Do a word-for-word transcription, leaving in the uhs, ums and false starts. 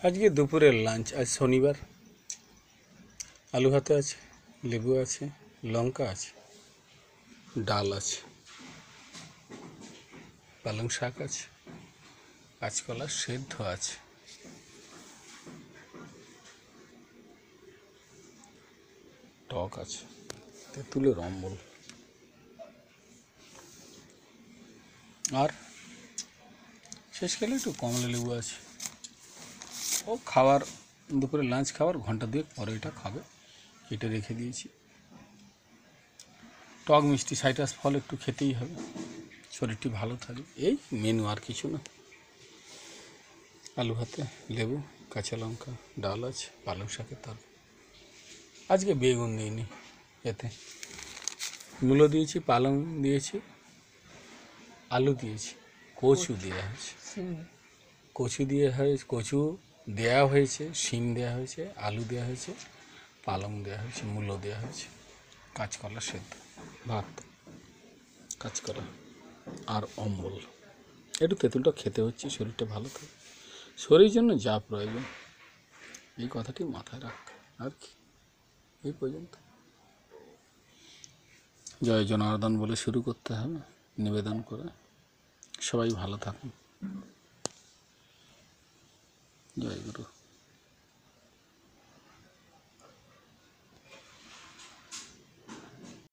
আজকে দুপুরের লাঞ্চ, আজ শনিবার। আলু ভাতে আছে, লেবু আছে, লঙ্কা আছে, ডাল আছে, পালং শাক আছে, কাঁচকলা সেদ্ধ আছে, টক আছে, তেঁতুলের অম্বল, আর শেষকালে একটু কমলা লেবু আছে। ও খাবার, দুপুরে লাঞ্চ খাবার ঘন্টা দুয়েক পরে এটা খাবে, কেটে রেখে দিয়েছি। টক মিষ্টি সাইট্রাস ফল একটু খেতেই হবে, শরীরটি ভালো থাকে। এই মেনু, আর কিছু না। আলু ভাতে, লেবু, কাঁচা লঙ্কা, ডাল আছে, পালং শাকের তরকারি। আজকে বেগুন দিইনি, এতে মূলো দিয়েছি, পালং দিয়েছি, আলু দিয়েছি, কচু দেওয়া হয়েছে, কচু দিয়ে হয়েছে, কচু দেওয়া হয়েছে, শিম দেওয়া হয়েছে, আলু দেওয়া হয়েছে, পালং দেওয়া হয়েছে, মূলো দেওয়া হয়েছে, কাঁচকলা সেদ্ধ, ভাত, কাঁচকলা আর অম্বল। একটু তেঁতুলটা খেতে হচ্ছে, শরীরটা ভালো থাকে। শরীরের জন্য যা প্রয়োজন, এই কথাটি মাথায় রাখ। আর কি, এই পর্যন্ত। জয় জনার্দন বলে শুরু করতে হবে, নিবেদন করে। সবাই ভালো থাকুন। জয় গুরু।